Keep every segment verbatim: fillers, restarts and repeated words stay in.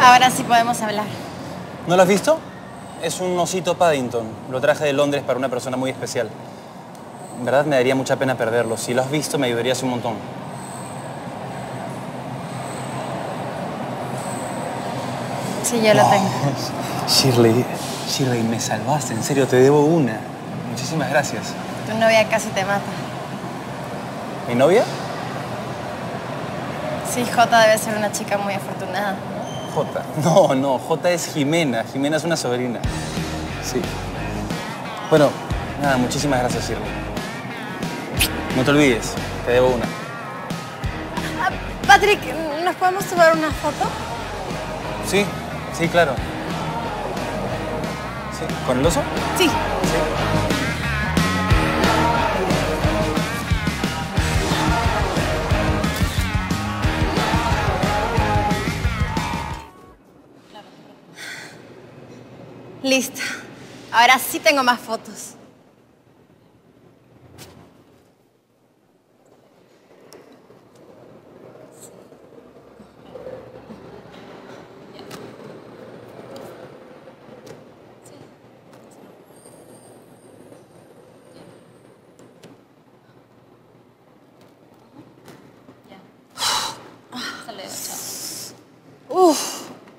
Ahora sí podemos hablar. ¿No lo has visto? Es un osito Paddington. Lo traje de Londres para una persona muy especial. En verdad me daría mucha pena perderlo. Si lo has visto, me ayudarías un montón. Sí, yo lo Oh, tengo. Shirley, Shirley, me salvaste. En serio, te debo una. Muchísimas gracias. Tu novia casi te mata. ¿Mi novia? Sí, Jota debe ser una chica muy afortunada. Jota. No, no, Jota es Jimena. Jimena es una sobrina. Sí. Bueno, nada, muchísimas gracias, Shirley. No te olvides, te debo una. Ah, Patrick, ¿nos podemos tomar una foto? Sí, sí, claro. ¿Sí? ¿Con el oso? Sí. Sí. Listo. Ahora sí tengo más fotos. Uf.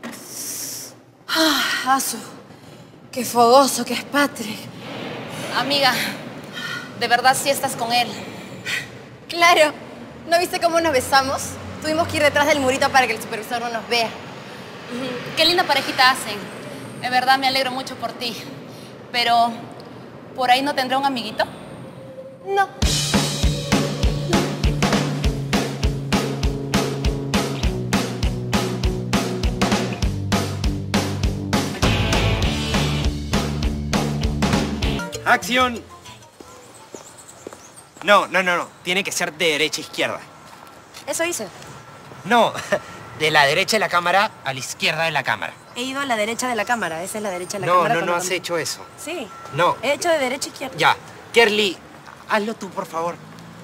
Ah, Asu. Qué fogoso que es Patrick. Amiga, ¿de verdad sí estás con él? Claro. ¿No viste cómo nos besamos? Tuvimos que ir detrás del murito para que el supervisor no nos vea. Qué linda parejita hacen. De verdad me alegro mucho por ti. Pero, ¿por ahí no tendrá un amiguito? No. ¡Acción! No, no, no, no. Tiene que ser de derecha a izquierda. Eso hice. No, de la derecha de la cámara a la izquierda de la cámara. He ido a la derecha de la cámara. Esa es la derecha de la No, cámara. no, no cuando has cam- hecho eso. Sí. No. He hecho de derecha a izquierda. Ya. Kerly, hazlo tú, por favor.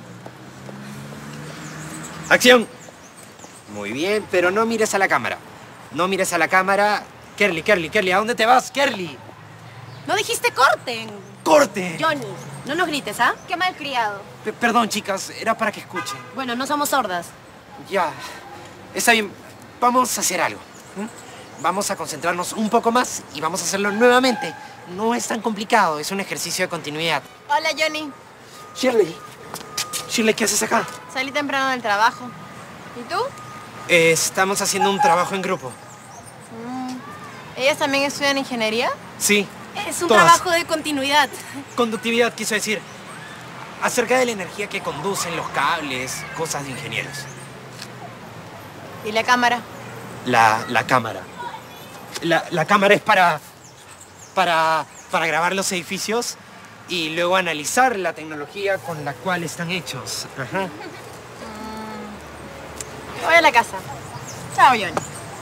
¡Acción! Muy bien, pero no mires a la cámara. No mires a la cámara. Kerly, Kerly, Kerly, ¿a dónde te vas, Kerly? No dijiste corten. ¡Corte! Johnny, no nos grites, ¿ah? Qué malcriado. P- Perdón, chicas, era para que escuchen. Bueno, no somos sordas. Ya. Está bien. Vamos a hacer algo. ¿m? Vamos a concentrarnos un poco más y vamos a hacerlo nuevamente. No es tan complicado, es un ejercicio de continuidad. Hola, Johnny. Shirley. Shirley, ¿qué haces acá? Salí temprano del trabajo. ¿Y tú? Eh, estamos haciendo un trabajo en grupo. ¿Ellas también estudian ingeniería? Sí. Es un Todas. trabajo de continuidad. Conductividad, quiso decir. Acerca de la energía que conducen los cables, cosas de ingenieros. ¿Y la cámara? La, la cámara. La, la cámara es para, para, para grabar los edificios y luego analizar la tecnología con la cual están hechos. Ajá. Voy a la casa. Chao, Johnny.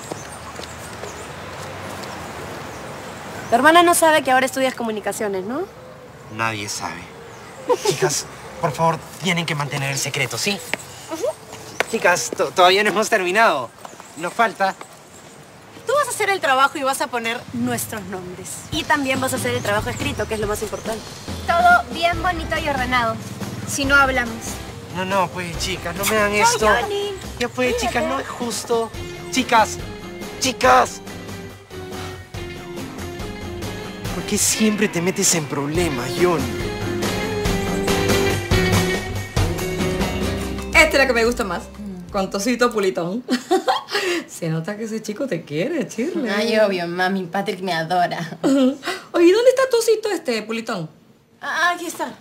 Tu hermana no sabe que ahora estudias comunicaciones, ¿no? Nadie sabe. Chicas, por favor, tienen que mantener el secreto, ¿sí? Chicas, to- todavía no hemos terminado. Nos falta... Tú vas a hacer el trabajo y vas a poner nuestros nombres. Y también vas a hacer el trabajo escrito, que es lo más importante. Todo bien bonito y ordenado. Si no hablamos. No, no, pues, chicas, no me hagan esto. Johnny. Ya pues, chicas, no es justo. Chicas, chicas. ¿Por qué siempre te metes en problemas, John? Esta es la que me gusta más. Con tocito pulitón. Se nota que ese chico te quiere, Shirley. Ay, obvio, mami. Patrick me adora. Oye, ¿dónde está tocito este pulitón? Ah, aquí está.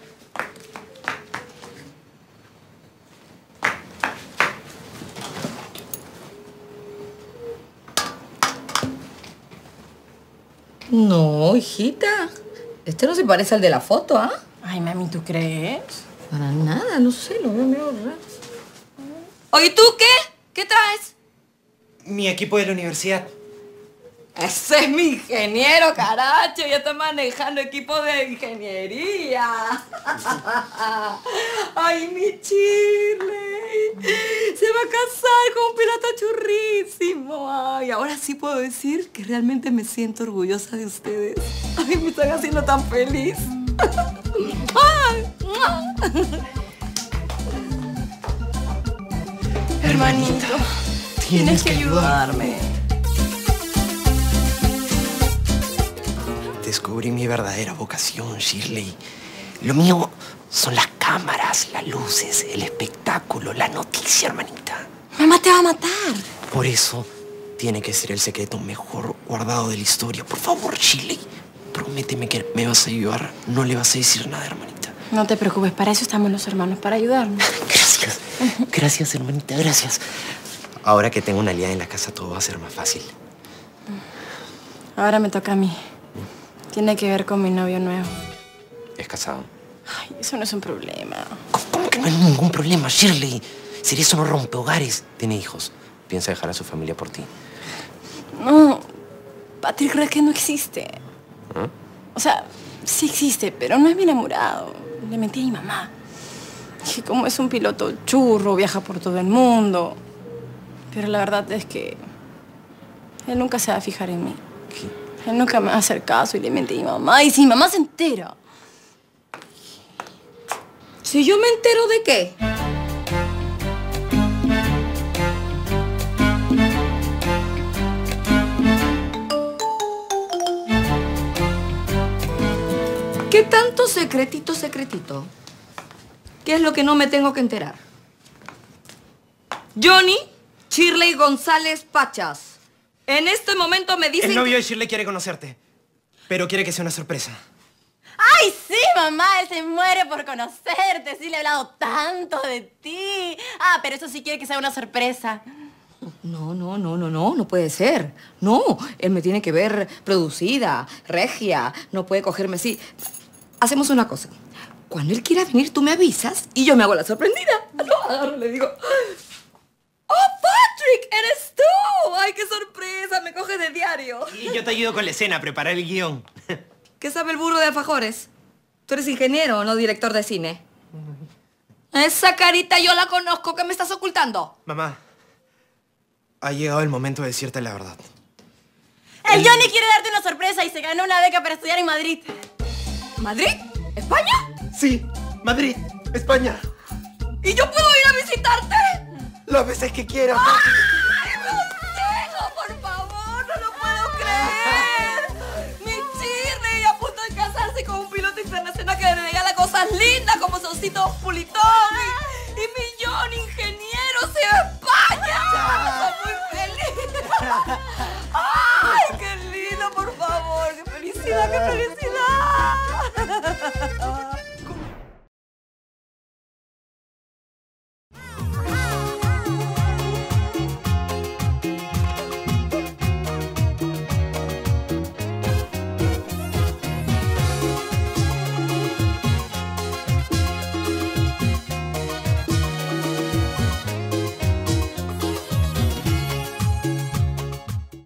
No, hijita. Este no se parece al de la foto, ¿ah? Ay, mami, ¿tú crees? Para nada, no sé, lo veo medio raro. Oye, ¿tú qué? ¿Qué traes? Mi equipo de la universidad. Ese es mi ingeniero, caracho. Ya está manejando equipo de ingeniería. Ay, mi Shirley. Se va a casar con un piloto buenísimo. Ay, ahora sí puedo decir que realmente me siento orgullosa de ustedes. Ay, me están haciendo tan feliz. Ay. Hermanito, tienes que ayudarme. Descubrí mi verdadera vocación, Shirley. Lo mío son las cámaras, las luces, el espectáculo, la noticia, hermanita. Mamá te va a matar. Por eso tiene que ser el secreto mejor guardado de la historia. Por favor, Shirley, prométeme que me vas a ayudar. No le vas a decir nada, hermanita. No te preocupes, para eso estamos los hermanos, para ayudarnos. Gracias. Gracias, hermanita, gracias. Ahora que tengo una aliada en la casa, todo va a ser más fácil. Ahora me toca a mí. Tiene que ver con mi novio nuevo. ¿Es casado? Ay, eso no es un problema. ¿Cómo que no hay ningún problema, Shirley? Sería eso no rompe hogares. Tiene hijos. Piensa dejar a su familia por ti. No, Patrick cree que no existe. ¿Eh? O sea, sí existe, pero no es mi enamorado. Le mentí a mi mamá. Y como es un piloto churro, viaja por todo el mundo. Pero la verdad es que él nunca se va a fijar en mí. ¿Qué? Él nunca me va a hacer caso y le mentí a mi mamá. Y si mi mamá se entera. ¿Si yo me entero de qué? ¿Qué tanto secretito, secretito? ¿Qué es lo que no me tengo que enterar? Johnny Shirley González Pachas. En este momento me dicen El novio que... de Shirley quiere conocerte, pero quiere que sea una sorpresa. ¡Ay, sí, mamá! Él se muere por conocerte. Sí, le he hablado tanto de ti. Ah, pero eso sí quiere que sea una sorpresa. No, no, no, no, no, no puede ser. No, él me tiene que ver producida, regia. No puede cogerme así. Hacemos una cosa. Cuando él quiera venir, tú me avisas y yo me hago la sorprendida. Lo agarro y le digo... ¡Oh, Patrick! ¡Eres tú! ¡Ay, qué sorpresa! Me coges de diario. Y yo te ayudo con la escena, a preparar el guión. ¿Qué sabe el burro de alfajores? Tú eres ingeniero, no director de cine. Esa carita yo la conozco. ¿Qué me estás ocultando? Mamá, ha llegado el momento de decirte la verdad. El Johnny quiere darte una sorpresa y se ganó una beca para estudiar en Madrid. ¿Madrid? ¿España? Sí, Madrid, España. ¿Y yo puedo ir a visitarte? Las veces que quieras. ¡Ay, Montejo, por favor! ¡No lo puedo creer! ¡Mi Shirley a punto de casarse con un piloto internacional que le regala cosas lindas como Sosito Pulitón!